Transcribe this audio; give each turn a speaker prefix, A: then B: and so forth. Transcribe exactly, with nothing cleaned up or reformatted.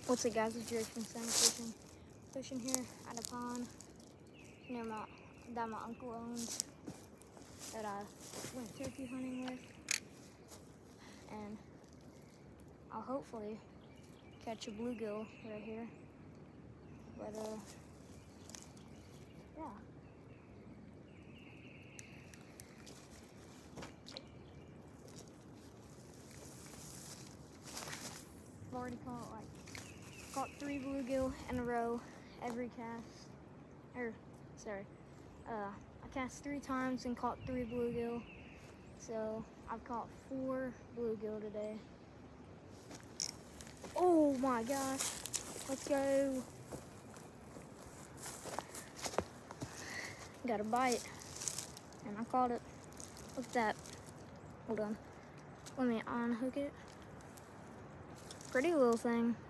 A: What's it, guys? It's Drake from Sunfish Fishing. Fishing here at a pond near my that my uncle owns, that I went turkey hunting with, and I'll hopefully catch a bluegill right here. But uh, yeah. I've already caught like caught three bluegill in a row every cast. Or sorry, uh, I cast three times and caught three bluegill. So I've caught four bluegill today. Oh my gosh! Let's go. Got a bite, and I caught it. Look at that. Hold on. Let me unhook it. Pretty little thing.